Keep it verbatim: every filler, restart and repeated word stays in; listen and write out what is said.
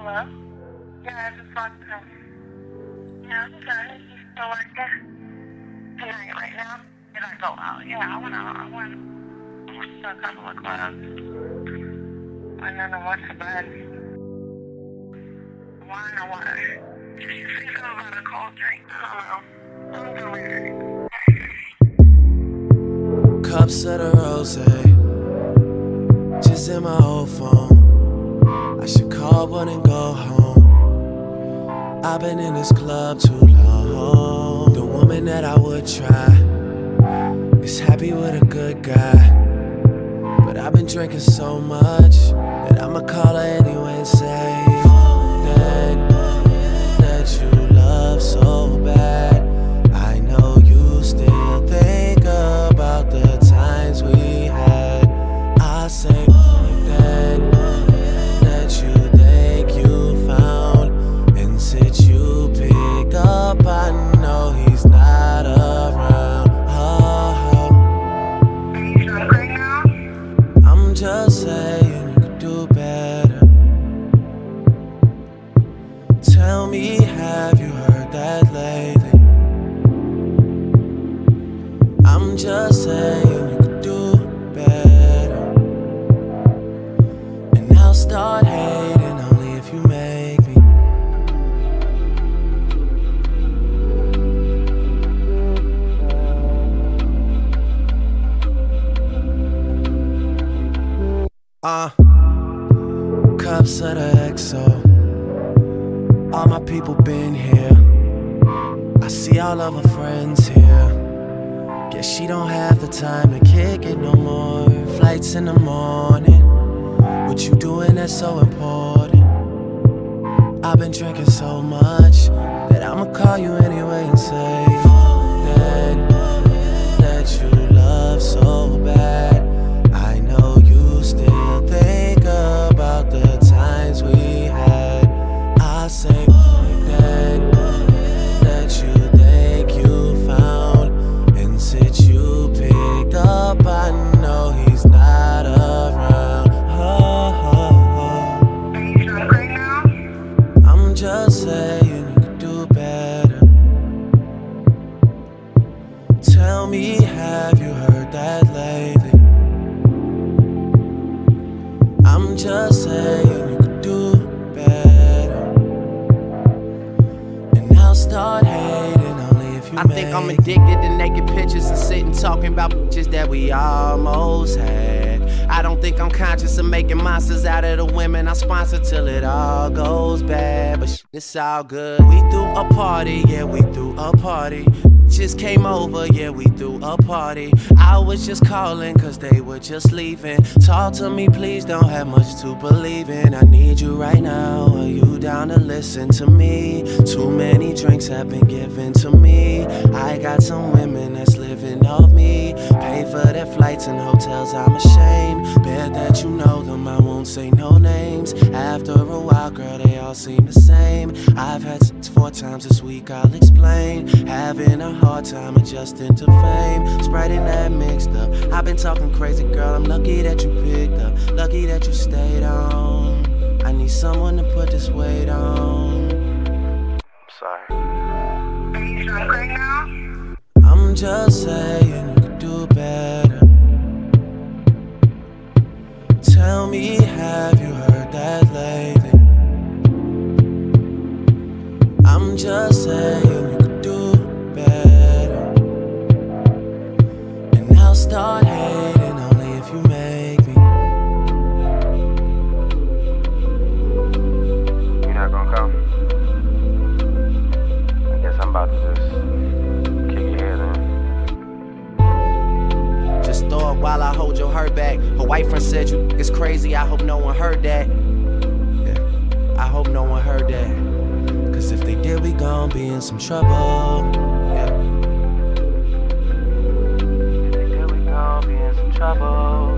Hello? Yeah, I just walked in. Yeah, okay. You still like that? Tonight, right now? Did I go out? Yeah, I went out. I went. I went to a couple of clubs. And then I went to bed. Wine or what? Did you say something about a cold drink? I don't know. I'm doing it. Cups of the rosé, just in my old phone. I should call one and go home. I've been in this club too long. The woman that I would try is happy with a good guy, but I've been drinking so much that I'ma call her anyway and say that, that you love so bad. I know you still think about the times we had. I say that, that you think you found, and since you pick up, I know he's not around. Oh, Are you drunk right now? I'm just saying you could do better. Tell me, have you heard that lately? I'm just saying you could do better, and I'll start hating only if you make me. Uh, cups of the X O. All my people been here. I see all of her friends here. Guess she don't have the time to kick it no more. Flights in the morning. What you doing that's so important? I've been drinking so much that I'ma call you anyway and say that, that you love so bad. I know you still think about the times we had. I say that, that you think you found, and since you picked up, I know he's not around. Oh, oh, oh. Are you drunk right now? I'm just saying you could do better. Tell me, have you heard that lately? I'm just saying you could do better, and I'll start hating only if you I make think I'm addicted to naked pictures and sitting talking about bitches that we almost had. I don't think I'm conscious of making monsters out of the women I sponsor till it all goes bad. But shit, it's all good. We threw a party, yeah, we threw a party. Just came over, yeah, we threw a party. I was just calling cause they were just leaving. Talk to me, please, don't have much to believe in. I need you right now, are you down to listen to me? Too many drinks have been given to me. I got some women that's living off me. Pay for their flights and hotels, I'm ashamed. Bet that you know them, I won't say no names. After a while, girl, they all seem the same. I've had sex four times this week, I'll explain. Having a hard time adjusting to fame. Sprite and that mixed up. I've been talking crazy, girl, I'm lucky that you picked up. Lucky that you stayed on. I need someone to put this weight on. I'm sorry. Are you drunk right now? I'm just saying you could do better. Tell me, have you heard that lately? I'm just saying you could do better, and I'll start hating only if you make me. You're not gonna come? I guess I'm about to just kick your head in. Just throw it while I hold your hurt back. Her white friend said you is crazy, I hope no one heard that. Yeah, I hope no one heard that. Cause if they did, we gon' be in some trouble. Yeah. If they did, we gon' be in some trouble.